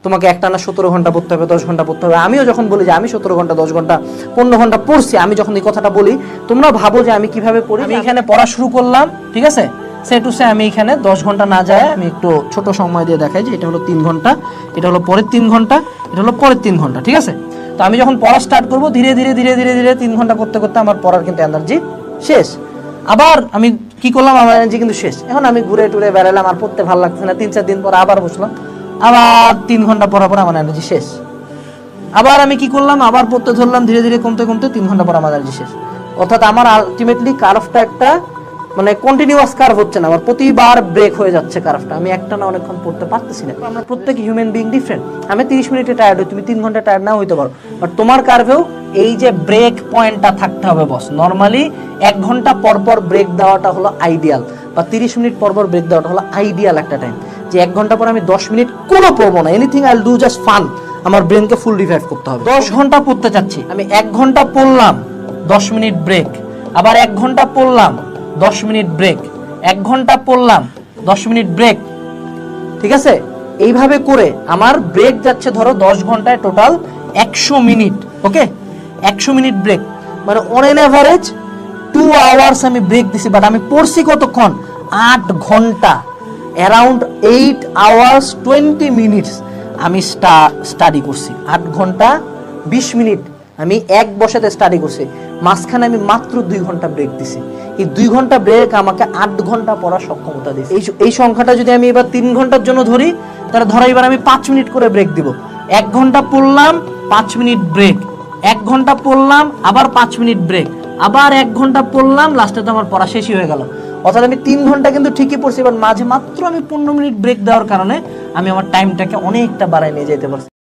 তোমাকে একটানা 17 ঘন্টা পড়তে হবে, 10 ঘন্টা পড়তে হবে। আমিও যখন বলি যে আমি 17 ঘন্টা 10 ঘন্টা 15 ঘন্টা পড়ছি, আমি যখন এই কথাটা বলি তোমরা ভাবো যে আমি কিভাবে পড়ি। আমি এখানে পড়া শুরু করলাম, ঠিক আছে, সে টু সে আমি এখানে 10 ঘন্টা না যায় আমি একটু ছোট সময় দিয়ে দেখাই যে এটা হলো 3 ঘন্টা, এটা হলো পরের 3 ঘন্টা, এটা হলো পরের 3 ঘন্টা, ঠিক আছে। তো আমি যখন পড়া স্টার্ট করব ধীরে ধীরে ধীরে ধীরে ধীরে 3 ঘন্টা করতে করতে আমার পড়ার কিন্তু এনার্জি শেষ। আবার আমি কি করলাম, আমার এনার্জি কিন্তু শেষ। এখন আমি ঘুরে টুরে বেড়ালাম, আর পড়তে ভালো লাগছে না, 3-4 দিন পর আবার বসলাম, আবার 3 ঘন্টা পড়ার পর আমার এনার্জি শেষ। আবার আমি কি করলাম, আবার পড়তে ধরলাম, ধীরে ধীরে কমতে কমতে 3 ঘন্টা পর আমার এনার্জি শেষ। অর্থাৎ আমার আলটিমেটলি কার্ভটা একটা মানে কন্টিনিউয়াস কার্ভ হচ্ছে না, আমার প্রতিবার ব্রেক হয়ে যাচ্ছে কার্ভটা। আমি একটা না অনেকক্ষণ পড়তে পারতেছি না। আমরা প্রত্যেক হিউম্যান বিং ডিফারেন্ট। আমি 30 মিনিটে টায়ার্ড হই, তুমি 3 ঘন্টা টায়ার্ড নাও হইতে পারো, বাট তোমার কার্ভেও এই যে ব্রেক পয়েন্টটা থাকতে হবে বস। নরমালি 1 ঘন্টা পর পর ব্রেক দেওয়াটা হলো আইডিয়াল, বা 30 মিনিট পর পর ব্রেক দেওয়াটা হলো আইডিয়াল একটা টাইম। যে 1 ঘন্টা পর আমি 10 মিনিট কোনো পড়বো না, anything I will do just fun. আমার ব্রেনকে ফুল রিভাইভ করতে হবে। 10 ঘন্টা পড়তে চাচ্ছি, আমি 1 ঘন্টা পড়লাম, 10 মিনিট ব্রেক, আবার 1 ঘন্টা পড়লাম, 10 মিনিট ব্রেক, 1 ঘন্টা পড়লাম, 10 মিনিট ব্রেক, ঠিক আছে। এইভাবে করে আমার ব্রেক যাচ্ছে ধরো 10 ঘন্টায় total 100 minute, okay. 100 minute break মানে অন এন এভারেজ 2 আওয়ার্স আমি ব্রেক দিছি, বাট আমি পড়ছি কতক্ষণ, 8 ঘন্টা, অ্যারাউন্ড 8 আওয়ার্স 20 মিনিটস আমি স্টাডি করছি। 8 ঘন্টা 20 মিনিট আমি এক বসাতে স্টাডি করছি, মাঝখানে আমি মাত্র 2 ঘন্টা ব্রেক দিছি। এই 2 ঘন্টা ব্রেক আমাকে 8 ঘন্টা পড়ার সক্ষমতা দিয়েছে। এই সংখ্যাটা যদি আমি এবার 3 ঘন্টার জন্য ধরি, তাহলে ধরো এবার আমি 5 মিনিট করে ব্রেক দিব। 1 ঘন্টা পড়লাম, 5 মিনিট ব্রেক, 1 ঘন্টা পড়লাম, আবার 5 মিনিট ব্রেক, আবার 1 ঘন্টা পড়লাম, লাস্টে তো আমার পড়া শেষই হয়ে গেল। অর্থাৎ আমি 3 ঘন্টা কিন্তু ঠিকই পড়ছি, এবার মাঝে মাত্র আমি 15 মিনিট ব্রেক দেওয়ার কারণে আমি আমার টাইমটাকে অনেকটা বাড়ায় নিয়ে যেতে পারছি।